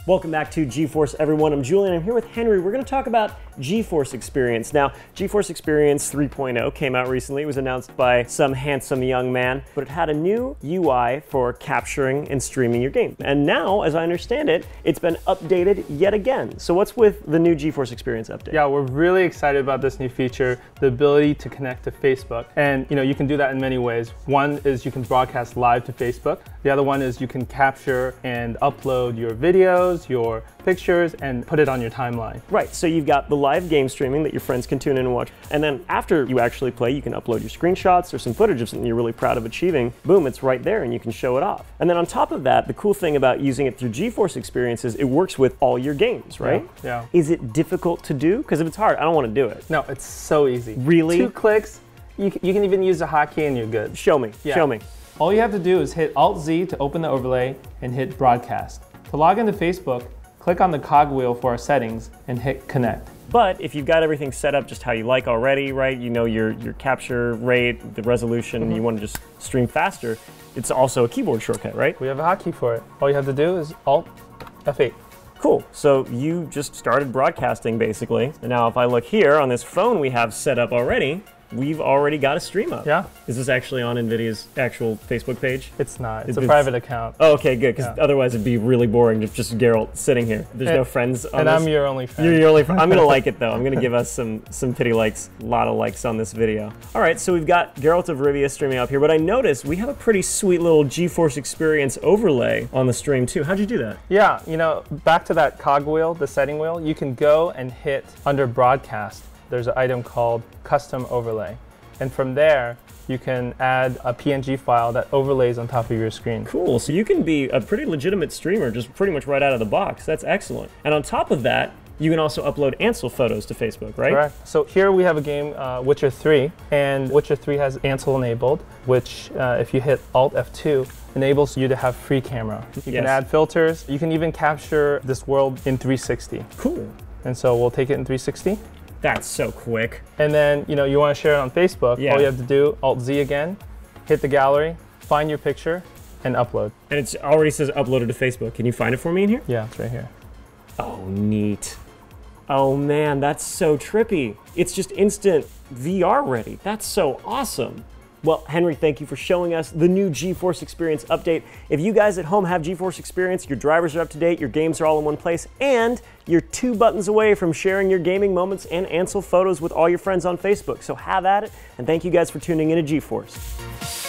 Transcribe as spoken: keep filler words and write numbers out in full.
Welcome back to GeForce, everyone. I'm Julian. I'm here with Henry. We're going to talk about GeForce Experience. Now, GeForce Experience three point oh came out recently. It was announced by some handsome young man, but it had a new U I for capturing and streaming your game. And now, as I understand it, it's been updated yet again. So what's with the new GeForce Experience update? Yeah, we're really excited about this new feature, the ability to connect to Facebook. And you know, you can do that in many ways. One is you can broadcast live to Facebook. The other one is you can capture and upload your videos, your pictures, and put it on your timeline. Right, so you've got the live game streaming that your friends can tune in and watch. And then after you actually play, you can upload your screenshots or some footage of something you're really proud of achieving. Boom, it's right there and you can show it off. And then on top of that, the cool thing about using it through GeForce Experience is it works with all your games, right? Yeah. yeah. Is it difficult to do? Because if it's hard, I don't want to do it. No, it's so easy. Really? Two clicks, you, you can even use the hotkey and you're good. Show me, Yeah. show me. All you have to do is hit Alt Z to open the overlay and hit Broadcast. To log into Facebook, click on the cogwheel for our settings and hit Connect. But if you've got everything set up just how you like already, right? You know your, your capture rate, the resolution, Mm-hmm. you want to just stream faster, it's also a keyboard shortcut, right? We have a hotkey for it. All you have to do is Alt F eight. Cool, so you just started broadcasting basically. And now if I look here on this phone we have set up already, we've already got a stream up. Yeah. Is this actually on NVIDIA's actual Facebook page? It's not, it's, It's- a it's- private account. Oh, okay, good, because Yeah. otherwise it'd be really boring if just Geralt sitting here. There's And- no friends on And this. I'm your only friend. You're your only friend. I'm gonna like it though. I'm gonna give us some some pity likes, a lot of likes on this video. All right, so we've got Geralt of Rivia streaming up here, but I noticed we have a pretty sweet little GeForce Experience overlay on the stream too. How'd you do that? Yeah, you know, back to that cogwheel, the setting wheel, you can go and hit under broadcast. There's an item called custom overlay. And from there, you can add a P N G file that overlays on top of your screen. Cool, so you can be a pretty legitimate streamer just pretty much right out of the box. That's excellent. And on top of that, you can also upload Ansel photos to Facebook, right? Correct. So here we have a game, uh, Witcher three, and Witcher three has Ansel enabled, which uh, if you hit Alt F two, enables you to have free camera. You Yes. can add filters. You can even capture this world in three sixty. Cool. And so we'll take it in three sixty. That's so quick. And then, you know, you want to share it on Facebook. Yeah. All you have to do, Alt Z again, hit the gallery, find your picture, and upload. And it already says uploaded to Facebook. Can you find it for me in here? Yeah, it's right here. Oh, neat. Oh man, that's so trippy. It's just instant V R ready. That's so awesome. Well, Henry, thank you for showing us the new GeForce Experience update. If you guys at home have GeForce Experience, your drivers are up to date, your games are all in one place, and you're two buttons away from sharing your gaming moments and Ansel photos with all your friends on Facebook. So have at it, and thank you guys for tuning in to GeForce.